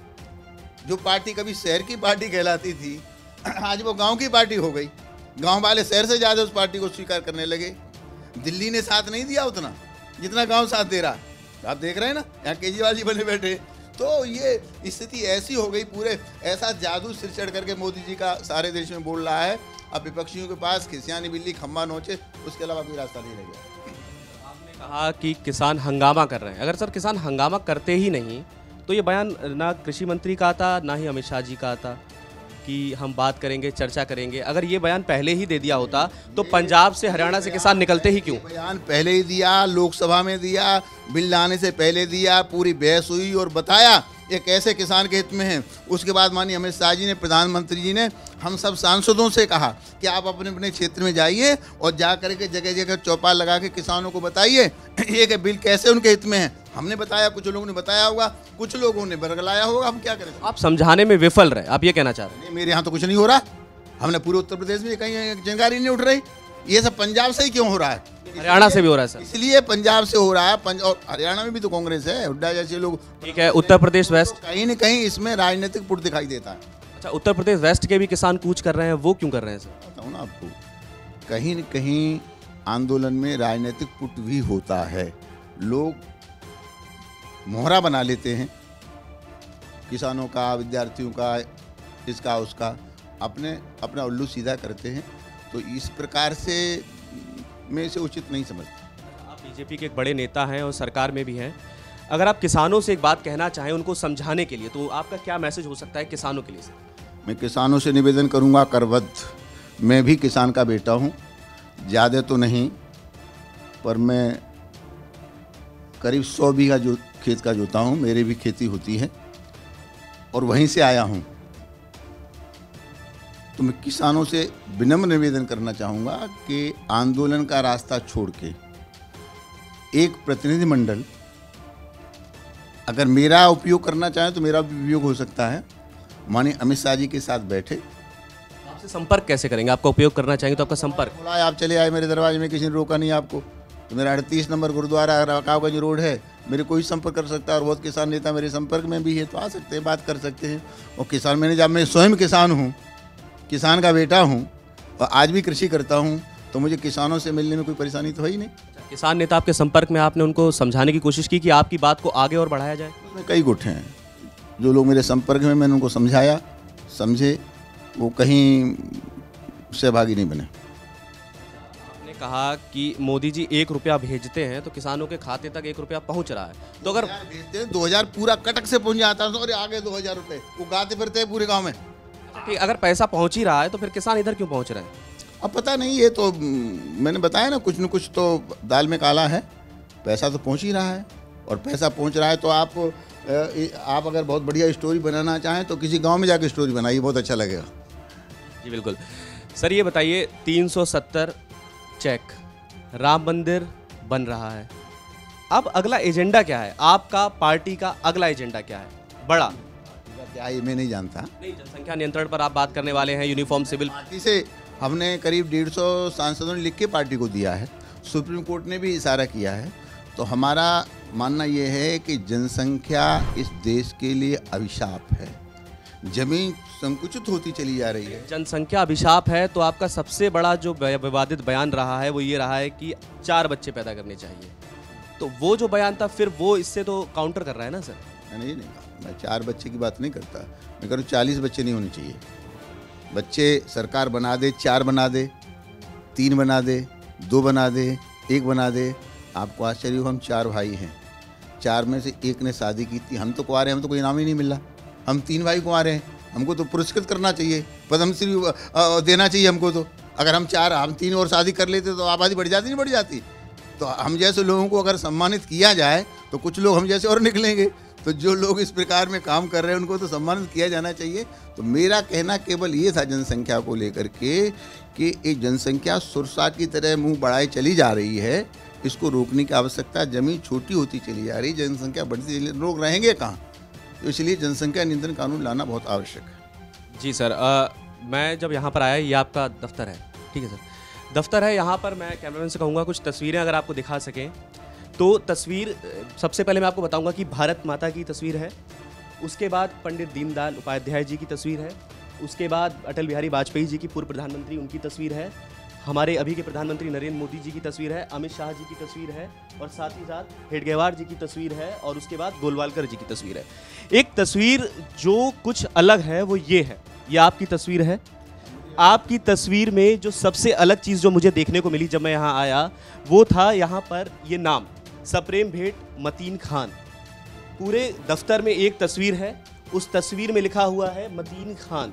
जो पार्टी कभी शहर की पार्टी कहलाती थी, आज वो गांव की पार्टी हो गई। गांव वाले शहर से ज़्यादा उस पार्टी को स्वीकार करने लगे। दिल्ली ने साथ नहीं दिया उतना जितना गांव साथ दे रहा। आप देख रहे हैं ना, यहाँ केजरीवाल जी बने बैठे। तो ये स्थिति ऐसी हो गई, पूरे ऐसा जादू सिर चढ़ करके मोदी जी का सारे देश में बोल रहा है। अब विपक्षियों के पास खिसियानी बिल्ली खम्बा नोचे, उसके अलावा कोई रास्ता नहीं रह गया। आपने कहा कि किसान हंगामा कर रहे हैं। अगर सर किसान हंगामा करते ही नहीं तो ये बयान ना कृषि मंत्री का आता, ना ही अमित शाह जी का आता कि हम बात करेंगे, चर्चा करेंगे। अगर ये बयान पहले ही दे दिया होता तो पंजाब से, हरियाणा से किसान निकलते ही क्यों? बयान पहले ही दिया, लोकसभा में दिया, बिल लाने से पहले दिया, पूरी बहस हुई और बताया ये कैसे किसान के हित में है। उसके बाद माननीय अमित शाह जी ने, प्रधानमंत्री जी ने हम सब सांसदों से कहा कि आप अपने अपने क्षेत्र में जाइए और जा करके जगह जगह चौपाल लगा के किसानों को बताइए ये बिल कैसे उनके हित में है। हमने बताया, कुछ लोगों ने बताया होगा, कुछ लोगों ने बरगलाया होगा, हम क्या करें। आप समझाने में विफल रहे, आप ये कहना चाह रहे हैं? नहीं, मेरे यहाँ तो कुछ नहीं हो रहा। हमने पूरे उत्तर प्रदेश में कहीं चिंगारी नहीं उठ रही। ये सब पंजाब से ही क्यों हो रहा है? हरियाणा से भी हो रहा है सर। इसलिए पंजाब से हो रहा है, पंज और हरियाणा में भी तो कांग्रेस है, हुड्डा जैसे लोग। ठीक है, उत्तर प्रदेश वेस्ट, तो कहीं न कहीं इसमें राजनीतिक पुट दिखाई देता है। अच्छा, उत्तर प्रदेश वेस्ट के भी किसान कूच कर रहे हैं, वो क्यों कर रहे हैं सर? बताऊँ ना आपको, कहीं न कहीं आंदोलन में राजनीतिक पुट भी होता है। लोग मोहरा बना लेते हैं किसानों का, विद्यार्थियों का, इसका उसका, अपने अपना उल्लू सीधा करते हैं। तो इस प्रकार से मैं इसे उचित नहीं समझता। आप बीजेपी के एक बड़े नेता हैं और सरकार में भी हैं। अगर आप किसानों से एक बात कहना चाहें उनको समझाने के लिए, तो आपका क्या मैसेज हो सकता है किसानों के लिए सर? मैं किसानों से निवेदन करूंगा, करबद्ध, मैं भी किसान का बेटा हूं, ज़्यादा तो नहीं, पर मैं करीब सौ बीघा जो खेत का जोता हूं, मेरे भी खेती होती है और वहीं से आया हूं। तो मैं किसानों से विनम्र निवेदन करना चाहूँगा कि आंदोलन का रास्ता छोड़ के एक प्रतिनिधिमंडल अगर मेरा उपयोग करना चाहे तो मेरा भी उपयोग हो सकता है। माननीय अमित शाह जी के साथ बैठे, आपसे संपर्क कैसे करेंगे? आपका उपयोग करना चाहेंगे तो आपका संपर्क बोला, आप चले आए मेरे दरवाजे में, किसी ने रोका नहीं आपको। तो मेरा अड़तीस नंबर गुरुद्वारा रकाबगंज रोड है, मेरे कोई संपर्क कर सकता है और बहुत किसान नेता मेरे संपर्क में भी है, तो आ सकते हैं, बात कर सकते हैं। और किसान, मैंने जब मैं स्वयं किसान हूँ, किसान का बेटा हूँ और आज भी कृषि करता हूँ, तो मुझे किसानों से मिलने में कोई परेशानी तो है ही नहीं। किसान नेता आपके संपर्क में, आपने उनको समझाने की कोशिश की कि आपकी बात को आगे और बढ़ाया जाए? उसमें कई गुट हैं जो लोग मेरे संपर्क में, मैंने उनको समझाया, समझे, वो कहीं सहभागी नहीं बने। आपने कहा कि मोदी जी एक रुपया भेजते हैं तो किसानों के खाते तक एक रुपया पहुंच रहा है, तो अगर भेजते हैं दो हजार पूरा कटक से पहुंच जाता है और आगे दो हजार रुपये वो गाते फिरते हैं पूरे गाँव में। कि अगर पैसा पहुंच ही रहा है तो फिर किसान इधर क्यों पहुंच रहे हैं? अब पता नहीं, ये तो मैंने बताया ना, कुछ न कुछ तो दाल में काला है। पैसा तो पहुंच ही रहा है और पैसा पहुंच रहा है तो आप आप अगर बहुत बढ़िया स्टोरी बनाना चाहें तो किसी गांव में जाकर स्टोरी बनाइए, बहुत अच्छा लगेगा। जी बिल्कुल सर, ये बताइए, तीन सौ सत्तर चेक, राम मंदिर बन रहा है, अब अगला एजेंडा क्या है आपका? पार्टी का अगला एजेंडा क्या है बड़ा? क्या ये मैं नहीं जानता। नहीं, जनसंख्या नियंत्रण पर आप बात करने वाले हैं, यूनिफॉर्म सिविल। पार्टी से हमने करीब डेढ़ सौ सांसदों ने लिख के पार्टी को दिया है, सुप्रीम कोर्ट ने भी इशारा किया है। तो हमारा मानना ये है कि जनसंख्या इस देश के लिए अभिशाप है, जमीन संकुचित होती चली जा रही है। जनसंख्या अभिशाप है, तो आपका सबसे बड़ा जो विवादित बयान रहा है वो ये रहा है कि चार बच्चे पैदा करने चाहिए, तो वो जो बयान था फिर वो इससे तो काउंटर कर रहा है ना सर? मैंने ये नहीं कहा, मैं चार बच्चे की बात नहीं करता, मैं कह रहा हूँ चालीस बच्चे नहीं होने चाहिए। बच्चे सरकार बना दे, चार बना दे, तीन बना दे, दो बना दे, एक बना दे। आपको आश्चर्य हो, हम चार भाई हैं, चार में से एक ने शादी की थी, हम तो कुंवारे, हम तो कोई इनाम ही नहीं मिला। हम तीन भाई कुंवारे हैं, हमको तो पुरस्कृत करना चाहिए, पद्मश्री देना चाहिए हमको। तो अगर हम चार हम तीन और शादी कर लेते तो आबादी बढ़ जाती नहीं बढ़ जाती? तो हम जैसे लोगों को अगर सम्मानित किया जाए तो कुछ लोग हम जैसे और निकलेंगे। तो जो लोग इस प्रकार में काम कर रहे हैं उनको तो सम्मानित किया जाना चाहिए। तो मेरा कहना केवल ये था जनसंख्या को लेकर के कि एक जनसंख्या सुरसा की तरह मुंह बढ़ाए चली जा रही है, इसको रोकने की आवश्यकता। जमीन छोटी होती चली जा रही, जनसंख्या बढ़ती चली, लोग रहेंगे कहाँ? तो इसलिए जनसंख्या नियंत्रण कानून लाना बहुत आवश्यक है। जी सर, आ, मैं जब यहाँ पर आया, ये आपका दफ्तर है, ठीक है सर, दफ्तर है। यहाँ पर मैं कैमरामैन से कहूँगा कुछ तस्वीरें अगर आपको दिखा सकें तो। तस्वीर सबसे पहले मैं आपको बताऊंगा कि भारत माता की तस्वीर है, उसके बाद पंडित दीनदयाल उपाध्याय जी की तस्वीर है, उसके बाद अटल बिहारी वाजपेयी जी की पूर्व प्रधानमंत्री उनकी तस्वीर है, हमारे अभी के प्रधानमंत्री नरेंद्र मोदी जी की तस्वीर है, अमित शाह जी की तस्वीर है और साथ ही साथ हेडगेवार जी की तस्वीर है और उसके बाद गोलवालकर जी की तस्वीर है। एक तस्वीर जो कुछ अलग है वो ये है, ये आपकी तस्वीर है। आपकी तस्वीर में जो सबसे अलग चीज़ जो मुझे देखने को मिली जब मैं यहाँ आया वो था यहाँ पर ये नाम सप्रेम भेंट मतीन खान। पूरे दफ्तर में एक तस्वीर है, उस तस्वीर में लिखा हुआ है मतीन खान।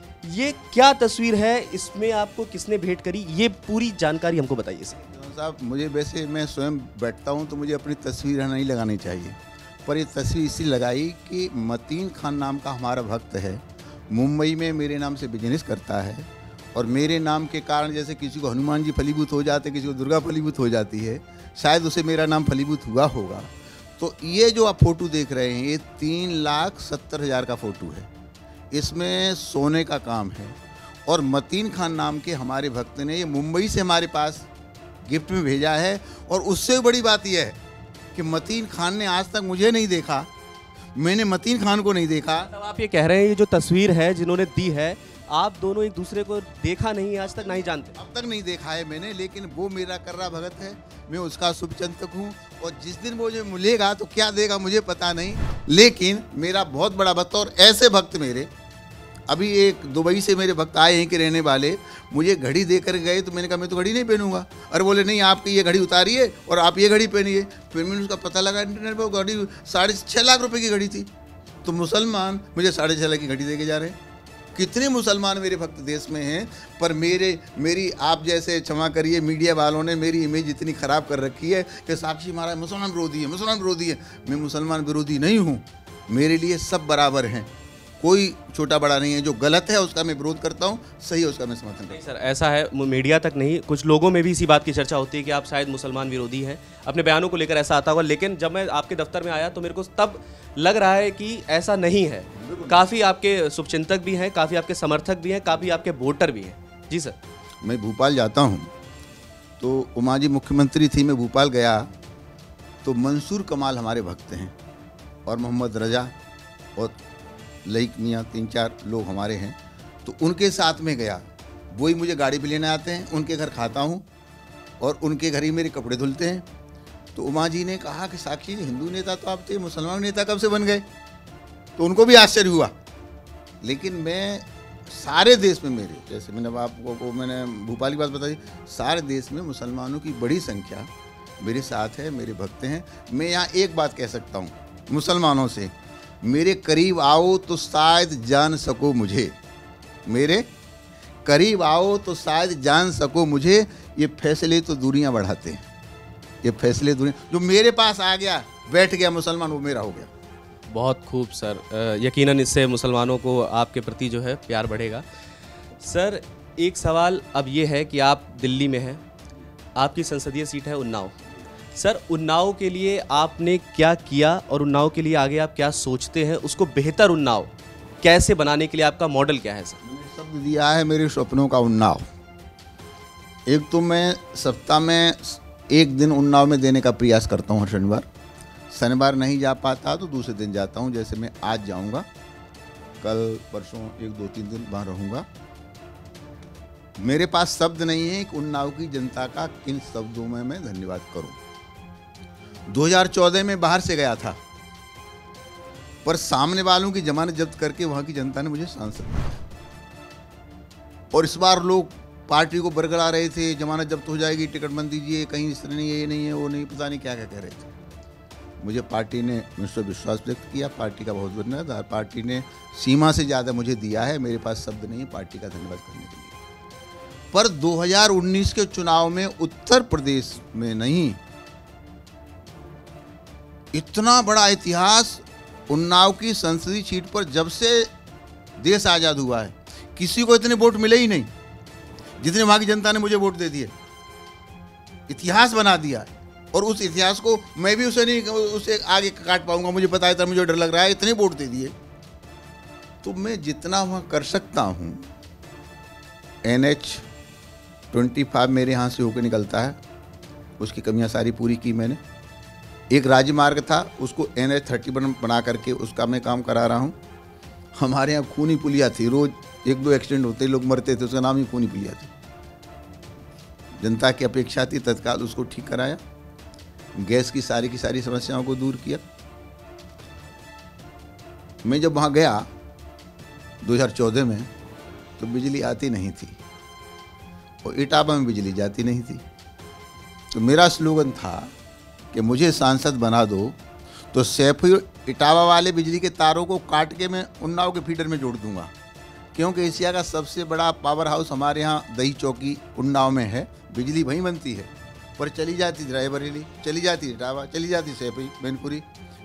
ये क्या तस्वीर है, इसमें आपको किसने भेंट करी, ये पूरी जानकारी हमको बताइए सर। साहब, मुझे वैसे मैं स्वयं बैठता हूँ तो मुझे अपनी तस्वीर नहीं लगानी चाहिए, पर ये तस्वीर इसलिए लगाई कि मतीन खान नाम का हमारा भक्त है, मुंबई में मेरे नाम से बिजनेस करता है, और मेरे नाम के कारण जैसे किसी को हनुमान जी फलीभूत हो जाते, किसी को दुर्गा फलीभूत हो जाती है, शायद उसे मेरा नाम फलीभूत हुआ होगा। तो ये जो आप फ़ोटो देख रहे हैं, ये तीन लाख सत्तर हज़ार का फ़ोटो है। इसमें सोने का काम है, और मतीन खान नाम के हमारे भक्त ने ये मुंबई से हमारे पास गिफ्ट में भेजा है। और उससे बड़ी बात यह है कि मतीन खान ने आज तक मुझे नहीं देखा, मैंने मतीन खान को नहीं देखा। तब आप ये कह रहे हैं ये जो तस्वीर है जिन्होंने दी है, आप दोनों एक दूसरे को देखा नहीं, आज तक नहीं जानते? अब तक नहीं देखा है मैंने, लेकिन वो मेरा कर्रा भगत है, मैं उसका शुभचिंतक हूँ। और जिस दिन वो मुझे मिलेगा तो क्या देगा मुझे पता नहीं, लेकिन मेरा बहुत बड़ा भक्त। और ऐसे भक्त मेरे, अभी एक दुबई से मेरे भक्त आए हैं कि रहने वाले, मुझे घड़ी दे कर गए, तो मैंने कहा मैं तो घड़ी नहीं पहनूंगा। और बोले नहीं, आपकी ये घड़ी उतारिए और आप ये घड़ी पहनिए। फिर मैंने उसका पता लगा इंटरनेट पर, घड़ी साढ़े छः लाख रुपए की घड़ी थी। तो मुसलमान मुझे साढ़े छः लाख की घड़ी दे के जा रहे हैं। कितने मुसलमान मेरे भक्त देश में हैं, पर मेरे मेरी आप जैसे, क्षमा करिए, मीडिया वालों ने मेरी इमेज इतनी ख़राब कर रखी है कि साक्षी महाराज मुसलमान विरोधी है, मुसलमान विरोधी है। मैं मुसलमान विरोधी नहीं हूँ, मेरे लिए सब बराबर हैं, कोई छोटा बड़ा नहीं है। जो गलत है उसका मैं विरोध करता हूँ, सही है उसका मैं समर्थन करता हूँ। सर, ऐसा है, मीडिया तक नहीं, कुछ लोगों में भी इसी बात की चर्चा होती है कि आप शायद मुसलमान विरोधी हैं, अपने बयानों को लेकर ऐसा आता होगा। लेकिन जब मैं आपके दफ्तर में आया तो मेरे को तब लग रहा है कि ऐसा नहीं है। काफ़ी आपके शुभचिंतक भी हैं, काफ़ी आपके समर्थक भी हैं, काफ़ी आपके वोटर भी हैं। जी सर। मैं भोपाल जाता हूँ तो उमा जी मुख्यमंत्री थी, मैं भोपाल गया तो मंसूर कमाल हमारे भक्त हैं, और मोहम्मद रजा और लईक मियाँ, तीन चार लोग हमारे हैं। तो उनके साथ में गया, वही मुझे गाड़ी पे लेने आते हैं, उनके घर खाता हूँ और उनके घर ही मेरे कपड़े धुलते हैं। तो उमा जी ने कहा कि साक्षी जी, हिंदू नेता तो आप थे, मुसलमान नेता कब से बन गए? तो उनको भी आश्चर्य हुआ। लेकिन मैं सारे देश में, मेरे जैसे मैंने आपको को मैंने भोपाल की बात बताई, सारे देश में मुसलमानों की बड़ी संख्या मेरे साथ है, मेरे भक्त हैं। मैं यहाँ एक बात कह सकता हूँ मुसलमानों से, मेरे करीब आओ तो शायद जान सको मुझे, मेरे करीब आओ तो शायद जान सको मुझे। ये फैसले तो दूरियां बढ़ाते हैं, ये फैसले दूरियां, जो मेरे पास आ गया बैठ गया मुसलमान, वो मेरा हो गया। बहुत खूब सर, यकीनन इससे मुसलमानों को आपके प्रति जो है प्यार बढ़ेगा। सर, एक सवाल अब ये है कि आप दिल्ली में हैं, आपकी संसदीय सीट है उन्नाव। सर, उन्नाव के लिए आपने क्या किया और उन्नाव के लिए आगे आप क्या सोचते हैं, उसको बेहतर उन्नाव कैसे बनाने के लिए आपका मॉडल क्या है? सर, मैंने शब्द दिया है मेरे सपनों का उन्नाव। एक तो मैं सप्ताह में एक दिन उन्नाव में देने का प्रयास करता हूँ, हर शनिवार। शनिवार नहीं जा पाता तो दूसरे दिन जाता हूँ, जैसे मैं आज जाऊँगा, कल परसों एक दो तीन दिन वहाँ रहूँगा। मेरे पास शब्द नहीं है कि उन्नाव की जनता का किन शब्दों में मैं धन्यवाद करूँ। दो हज़ार चौदह में बाहर से गया था, पर सामने वालों की जमानत जब्त करके वहाँ की जनता ने मुझे सांसद बनाया। और इस बार लोग पार्टी को बरगला रहे थे, जमानत जब्त हो जाएगी, टिकट बंद दीजिए, कहीं इस तरह नहीं है, ये नहीं है, वो नहीं, पता नहीं क्या क्या कह रहे थे। मुझे पार्टी ने मुझसे विश्वास व्यक्त किया, पार्टी का बहुत धन्यवाद। पार्टी ने सीमा से ज़्यादा मुझे दिया है, मेरे पास शब्द नहीं है पार्टी का धन्यवाद करने के लिए। पर दो हज़ार उन्नीस के चुनाव में उत्तर प्रदेश में नहीं, इतना बड़ा इतिहास उन्नाव की संसदीय सीट पर जब से देश आज़ाद हुआ है, किसी को इतने वोट मिले ही नहीं जितने वहाँ की जनता ने मुझे वोट दे दिए। इतिहास बना दिया है, और उस इतिहास को मैं भी उसे नहीं उसे आगे काट पाऊंगा, मुझे पता है, तब मुझे डर लग रहा है, इतने वोट दे दिए। तो मैं जितना वहाँ कर सकता हूँ, एन एच ट्वेंटी फाइव मेरे यहाँ से होकर निकलता है, उसकी कमियाँ सारी पूरी की मैंने। एक राजमार्ग था, उसको एन एच थर्टी वन बना करके उसका मैं काम करा रहा हूँ। हमारे यहाँ खूनी पुलिया थी, रोज़ एक दो एक्सीडेंट होते, लोग मरते थे, उसका नाम ही खूनी पुलिया थी। जनता की अपेक्षा थी, तत्काल उसको ठीक कराया। गैस की सारी की सारी समस्याओं को दूर किया। मैं जब वहाँ गया दो हज़ार चौदह में, तो बिजली आती नहीं थी और इटावा में बिजली जाती नहीं थी। तो मेरा स्लोगन था कि मुझे सांसद बना दो तो सैफी इटावा वाले बिजली के तारों को काट के मैं उन्नाव के फीडर में जोड़ दूंगा, क्योंकि एशिया का सबसे बड़ा पावर हाउस हमारे यहाँ दही चौकी उन्नाव में है। बिजली वहीं बनती है, पर चली जाती रायबरेली, चली जाती इटावा, चली जाती सैफी, मैनपुरी।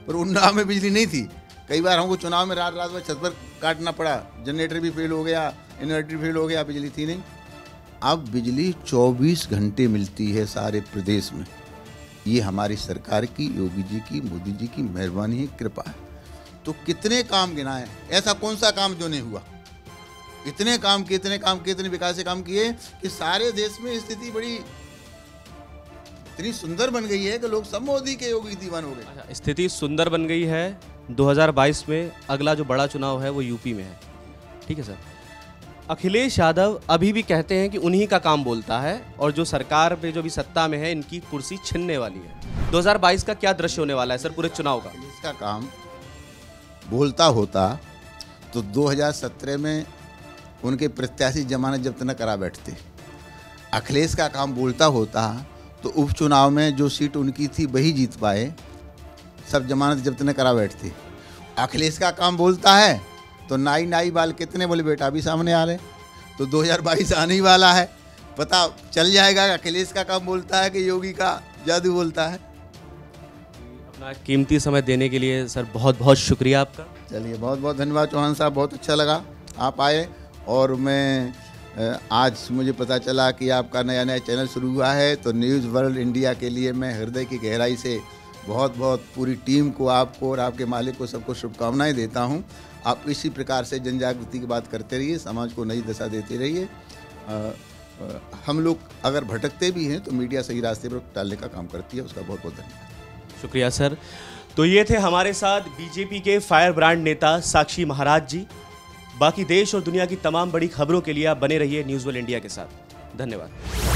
पर उन्नाव में बिजली नहीं थी। कई बार हमको चुनाव में रात रात में छत पर काटना पड़ा, जनरेटर भी फेल हो गया, इन्वर्टर फेल हो गया, बिजली थी नहीं। अब बिजली चौबीस घंटे मिलती है सारे प्रदेश में। ये हमारी सरकार की, योगी जी की, मोदी जी की मेहरबानी है, कृपा है। तो कितने काम गिनाए, ऐसा कौन सा काम जो नहीं हुआ। इतने काम किए, इतने काम किए, इतने विकास के काम किए कि सारे देश में स्थिति बड़ी इतनी सुंदर बन गई है कि लोग सब मोदी के, योगी दीवान हो गए। अच्छा, स्थिति सुंदर बन गई है। दो हज़ार बाईस में अगला जो बड़ा चुनाव है वो यूपी में है, ठीक है सर। अखिलेश यादव अभी भी कहते हैं कि उन्हीं का काम बोलता है और जो सरकार पे जो भी सत्ता में है इनकी कुर्सी छिनने वाली है। दो हज़ार बाईस का क्या दृश्य होने वाला है सर पूरे चुनाव का? इसका काम बोलता होता तो दो हज़ार सत्रह में उनके प्रत्याशी जमानत जब्त न करा बैठते। अखिलेश का काम बोलता होता तो उपचुनाव में जो सीट उनकी थी वही जीत पाए, सब जमानत जब्त न करा बैठते। अखिलेश का काम बोलता है तो नाई नाई बाल कितने बोले बेटा अभी सामने आ रहे। तो दो हज़ार बाईस आने ही वाला है, पता चल जाएगा कि अखिलेश का काम बोलता है कि योगी का जादू बोलता है। अपना कीमती समय देने के लिए सर बहुत बहुत शुक्रिया आपका। चलिए, बहुत बहुत धन्यवाद चौहान साहब, बहुत अच्छा लगा आप आए। और मैं आज मुझे पता चला कि आपका नया नया चैनल शुरू हुआ है, तो न्यूज़ वर्ल्ड इंडिया के लिए मैं हृदय की गहराई से बहुत बहुत पूरी टीम को, आपको और आपके मालिक को सबको शुभकामनाएं देता हूं। आप इसी प्रकार से जन जागृति की बात करते रहिए, समाज को नई दिशा देते रहिए। हम लोग अगर भटकते भी हैं तो मीडिया सही रास्ते पर डालने का काम करती है। उसका बहुत बहुत धन्यवाद। शुक्रिया सर। तो ये थे हमारे साथ बीजेपी के फायर ब्रांड नेता साक्षी महाराज जी। बाकी देश और दुनिया की तमाम बड़ी खबरों के लिए आप बने रहिए न्यूज़ वर्ल्ड इंडिया के साथ। धन्यवाद।